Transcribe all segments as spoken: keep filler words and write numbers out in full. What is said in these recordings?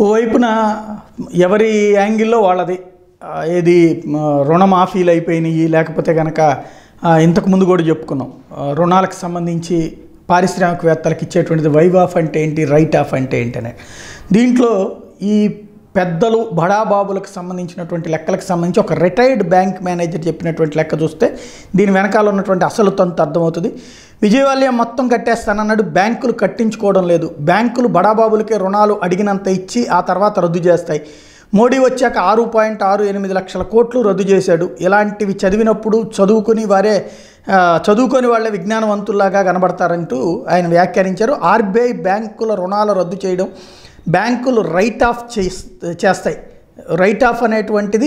ఓవైపున ఎవరి యాంగిల్లో వాళ్ళది ఏది రుణమాఫీలు అయిపోయినాయి, లేకపోతే కనుక ఇంతకుముందు కూడా చెప్పుకున్నాం రుణాలకు సంబంధించి పారిశ్రామికవేత్తలకు ఇచ్చేటువంటిది వైవ్ ఆఫ్ అంటే ఏంటి, రైట్ ఆఫ్ అంటే ఏంటనే. దీంట్లో ఈ పెద్దలు బడాబాబులకు సంబంధించినటువంటి లెక్కలకు సంబంధించి ఒక రిటైర్డ్ బ్యాంక్ మేనేజర్ చెప్పినటువంటి లెక్క చూస్తే దీని వెనకాల ఉన్నటువంటి అసలు తంతు అర్థమవుతుంది. విజయవాల్యం మొత్తం కట్టేస్తానన్నాడు, బ్యాంకులు కట్టించుకోవడం లేదు. బ్యాంకులు బడాబాబులకే రుణాలు అడిగినంత ఇచ్చి ఆ తర్వాత రద్దు చేస్తాయి. మోడీ వచ్చాక ఆరు పాయింట్ ఆరు ఎనిమిది లక్షల కోట్లు రద్దు చేశాడు. ఇలాంటివి చదివినప్పుడు చదువుకుని వారే చదువుకొని వాళ్ళే విజ్ఞానవంతుల్లాగా కనబడతారంటూ ఆయన వ్యాఖ్యానించారు. ఆర్బీఐ బ్యాంకుల రుణాలు రద్దు చేయడం, బ్యాంకులు రైట్ ఆఫ్ చేస్తాయి. రైట్ ఆఫ్ అనేటువంటిది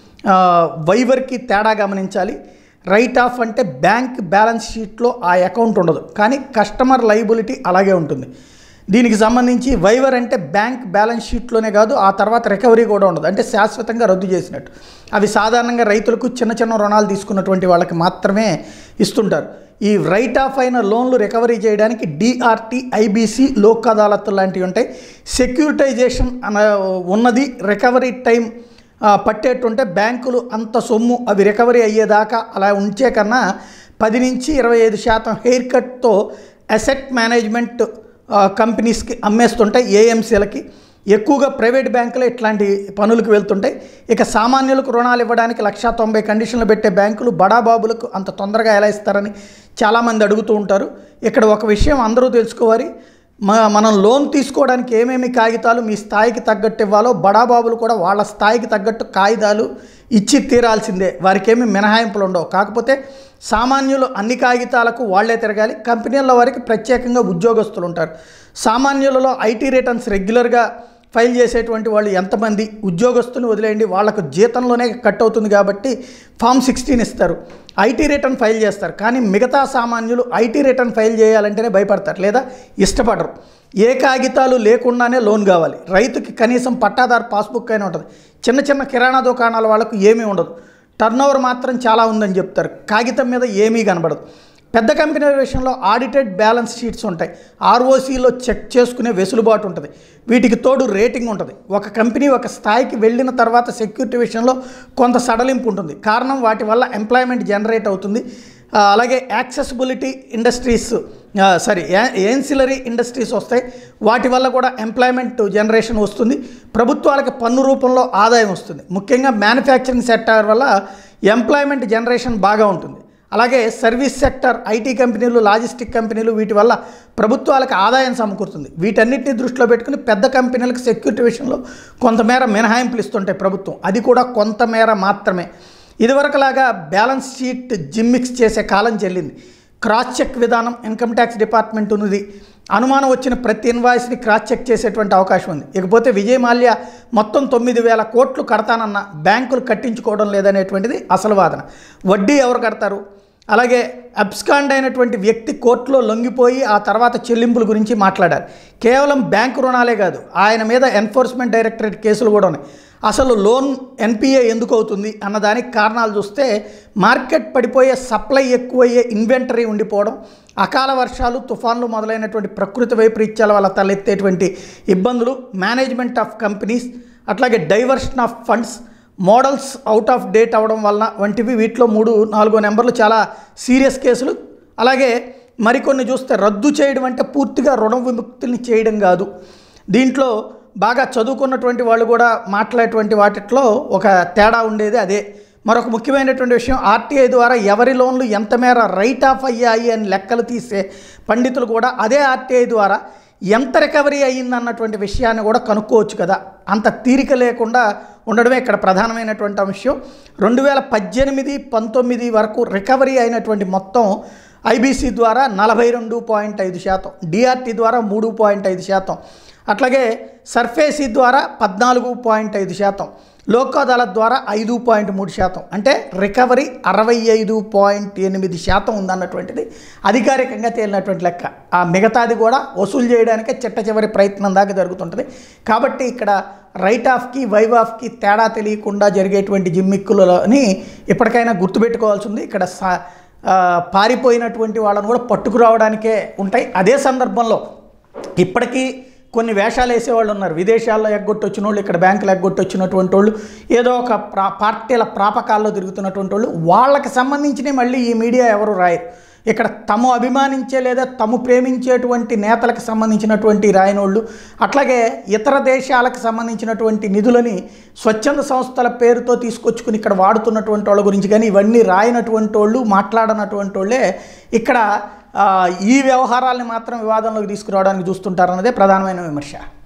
వైవర్కి తేడా గమనించాలి. రైట్ ఆఫ్ అంటే బ్యాంక్ బ్యాలెన్స్ షీట్లో ఆ అకౌంట్ ఉండదు, కానీ కస్టమర్ లయబిలిటీ అలాగే ఉంటుంది. దీనికి సంబంధించి వైవర్ అంటే బ్యాంక్ బ్యాలెన్స్ షీట్లోనే కాదు, ఆ తర్వాత రికవరీ కూడా ఉండదు, అంటే శాశ్వతంగా రద్దు చేసినట్టు. అవి సాధారణంగా రైతులకు చిన్న చిన్న రుణాలు తీసుకున్నటువంటి వాళ్ళకి మాత్రమే ఇస్తుంటారు. ఈ రైట్ ఆఫ్ అయిన లోన్లు రికవరీ చేయడానికి డిఆర్టీ, ఐబీసీ, లోక్ అదాలత్ లాంటివి ఉంటాయి. సెక్యూరిటైజేషన్ అన ఉన్నది రికవరీ టైం పట్టేట్టుంటే బ్యాంకులు అంత సొమ్ము అవి రికవరీ అయ్యేదాకా అలా ఉంచే కన్నా పది నుంచి ఇరవై ఐదు శాతం హెయిర్ కట్తో అసెట్ మేనేజ్మెంట్ కంపెనీస్కి అమ్మేస్తుంటాయి. ఏఎంసీలకి ఎక్కువగా ప్రైవేట్ బ్యాంకులు ఇట్లాంటి పనులకు వెళ్తుంటాయి. ఇక సామాన్యులకు రుణాలు ఇవ్వడానికి లక్షా తొంభై కండిషన్లు పెట్టే బ్యాంకులు బడాబాబులకు అంత తొందరగా ఎలా ఇస్తారని చాలామంది అడుగుతూ ఉంటారు. ఇక్కడ ఒక విషయం అందరూ తెలుసుకోవాలి, మనం లోన్ తీసుకోవడానికి ఏమేమి కాగితాలు మీ స్థాయికి తగ్గట్టు ఇవ్వాలో బడాబాబులు కూడా వాళ్ళ స్థాయికి తగ్గట్టు కాగితాలు ఇచ్చి తీరాల్సిందే. వారికి ఏమి మినహాయింపులు ఉండవు. కాకపోతే సామాన్యులు అన్ని కాగితాలకు వాళ్లే తిరగాలి. కంపెనీల వారికి ప్రత్యేకంగా ఉద్యోగస్తులు ఉంటారు. సామాన్యులలో ఐటీ రిటర్న్స్ రెగ్యులర్గా ఫైల్ చేసేటువంటి వాళ్ళు ఎంతమంది, ఉద్యోగస్తులు వదిలేయండి, వాళ్ళకు జీతంలోనే కట్ అవుతుంది కాబట్టి ఫామ్ సిక్స్టీన్ ఇస్తారు, ఐటీ రిటర్న్ ఫైల్ చేస్తారు. కానీ మిగతా సామాన్యులు ఐటీ రిటర్న్ ఫైల్ చేయాలంటేనే భయపడతారు లేదా ఇష్టపడరు. ఏ కాగితాలు లేకుండానే లోన్ కావాలి. రైతుకి కనీసం పట్టాదారు పాస్బుక్ అయినా ఉంటుంది. చిన్న చిన్న కిరాణా దుకాణాల వాళ్ళకు ఏమీ ఉండదు. టర్నోవర్ మాత్రం చాలా ఉందని చెప్తారు, కాగితం మీద ఏమీ కనబడదు. పెద్ద కంపెనీల విషయంలో ఆడిటెడ్ బ్యాలెన్స్ షీట్స్ ఉంటాయి. ఆర్ఓసీలో చెక్ చేసుకునే వెసులుబాటు ఉంటుంది. వీటికి తోడు రేటింగ్ ఉంటుంది. ఒక కంపెనీ ఒక స్థాయికి వెళ్ళిన తర్వాత సెక్యూరిటీ విషయంలో కొంత సడలింపు ఉంటుంది. కారణం వాటి వల్ల ఎంప్లాయ్మెంట్ జనరేట్ అవుతుంది. అలాగే accessibility industries sorry ancillary industries వస్తాయి. వాటి వల్ల కూడా ఎంప్లాయ్మెంట్ జనరేషన్ వస్తుంది. ప్రభుత్వాలకు పన్ను రూపంలో ఆదాయం వస్తుంది. ముఖ్యంగా మ్యానుఫ్యాక్చరింగ్ సెక్టార్ వల్ల ఎంప్లాయ్మెంట్ జనరేషన్ బాగా ఉంటుంది. అలాగే సర్వీస్ సెక్టర్, ఐటీ కంపెనీలు, లాజిస్టిక్ కంపెనీలు, వీటి వల్ల ప్రభుత్వాలకు ఆదాయం సమకూరుతుంది. వీటన్నిటిని దృష్టిలో పెట్టుకుని పెద్ద కంపెనీలకు సెక్యూరిటీ విషయంలో కొంతమేర మినహాయింపులు ఇస్తుంటాయి ప్రభుత్వం, అది కూడా కొంతమేర మాత్రమే. ఇదివరకులాగా బ్యాలెన్స్ షీట్ జిమ్మిక్స్ చేసే కాలం చెల్లింది. క్రాస్ చెక్ విధానం ఇన్కమ్ ట్యాక్స్ డిపార్ట్మెంట్ ఉన్నది. అనుమానం వచ్చిన ప్రతి ఇన్వాయిస్ని క్రాస్ చెక్ చేసేటువంటి అవకాశం ఉంది. ఇకపోతే విజయ్ మాల్యా మొత్తం తొమ్మిది వేల కోట్లు కడతానన్న బ్యాంకులు కట్టించుకోవడం లేదనేటువంటిది అసలు వాదన. వడ్డీ ఎవరు కడతారు? అలాగే అబ్స్కాండ్ అయినటువంటి వ్యక్తి కోర్టులో లొంగిపోయి ఆ తర్వాత చెల్లింపుల గురించి మాట్లాడారు. కేవలం బ్యాంకు రుణాలే కాదు, ఆయన మీద ఎన్ఫోర్స్మెంట్ డైరెక్టరేట్ కేసులు కూడా ఉన్నాయి. అసలు లోన్ ఎన్పిఏ ఎందుకు అవుతుంది అన్నదానికి కారణాలు చూస్తే మార్కెట్ పడిపోయే, సప్లై ఎక్కువయ్యే ఇన్వెంటరీ ఉండిపోవడం, అకాల వర్షాలు, తుఫాన్లు మొదలైనటువంటి ప్రకృతి వైపరీత్యాల వల్ల తలెత్తేటువంటి ఇబ్బందులు, మేనేజ్మెంట్ ఆఫ్ కంపెనీస్, అట్లాగే diversion of funds, models out of date అవ్వడం వలన వంటివి వీటిలో మూడు నాలుగో నెంబర్లు చాలా సీరియస్ కేసులు. అలాగే మరికొన్ని చూస్తే రద్దు చేయడం అంటే పూర్తిగా రుణ విముక్తిని చేయడం కాదు. దీంట్లో బాగా చదువుకున్నటువంటి వాళ్ళు కూడా మాట్లాడేటువంటి వాటిలో ఒక తేడా ఉండేది అదే. మరొక ముఖ్యమైనటువంటి విషయం, ఆర్టీఐ ద్వారా ఎవరి లోన్లు ఎంత మేర రైట్ ఆఫ్ అయ్యాయి అని లెక్కలు తీసే పండితులు కూడా అదే ఆర్టీఐ ద్వారా ఎంత రికవరీ అయ్యిందన్నటువంటి విషయాన్ని కూడా కనుక్కోవచ్చు కదా. అంత తీరిక లేకుండా ఉండడమే ఇక్కడ ప్రధానమైనటువంటి అంశం. రెండు వేల పద్దెనిమిది పంతొమ్మిది వరకు రికవరీ అయినటువంటి మొత్తం ఐబీసీ ద్వారా నలభై రెండు పాయింట్ ఐదు శాతం, డిఆర్టీ ద్వారా మూడు పాయింట్ ఐదు శాతం, అట్లాగే సర్ఫేసీ ద్వారా పద్నాలుగు పాయింట్ ఐదు శాతం, లోక్ అదాలత్ ద్వారా ఐదు పాయింట్ మూడు శాతం, అంటే రికవరీ అరవై ఐదు పాయింట్ ఎనిమిది శాతం ఉందన్నటువంటిది అధికారికంగా తేలినటువంటి లెక్క. ఆ మిగతాది కూడా వసూలు చేయడానికే చిట్ట చివరి ప్రయత్నం దాకా జరుగుతుంటుంది. కాబట్టి ఇక్కడ రైట్ ఆఫ్కి వైవ్ ఆఫ్కి తేడా తెలియకుండా జరిగేటువంటి జిమ్మిక్కులని ఇప్పటికైనా గుర్తుపెట్టుకోవాల్సి ఉంది. ఇక్కడ పారిపోయినటువంటి వాళ్ళను కూడా పట్టుకురావడానికే ఉంటాయి. అదే సందర్భంలో ఇప్పటికీ కొన్ని వేషాలు వేసేవాళ్ళు ఉన్నారు. విదేశాల్లో ఎగ్గొట్టి వచ్చిన వాళ్ళు, ఇక్కడ బ్యాంకులు ఎగ్గొట్టి వచ్చినటువంటి వాళ్ళు, ఏదో ఒక ప్రా పార్టీల ప్రాపకాల్లో తిరుగుతున్నటువంటి వాళ్ళు, వాళ్ళకి సంబంధించినవి మళ్ళీ ఈ మీడియా ఎవరు రాయరు. ఇక్కడ తము అభిమానించే లేదా తము ప్రేమించేటువంటి నేతలకు సంబంధించినటువంటి రాయనోళ్ళు, అట్లాగే ఇతర దేశాలకు సంబంధించినటువంటి నిధులని స్వచ్ఛంద సంస్థల పేరుతో తీసుకొచ్చుకుని ఇక్కడ వాడుతున్నటువంటి వాళ్ళ గురించి కానీ ఇవన్నీ రాయనటువంటి వాళ్ళు, మాట్లాడనటువంటి వాళ్ళే ఇక్కడ ఈ వ్యవహారాల్ని మాత్రం వివాదంలోకి తీసుకురావడానికి చూస్తుంటారన్నదే ప్రధానమైన విమర్శ.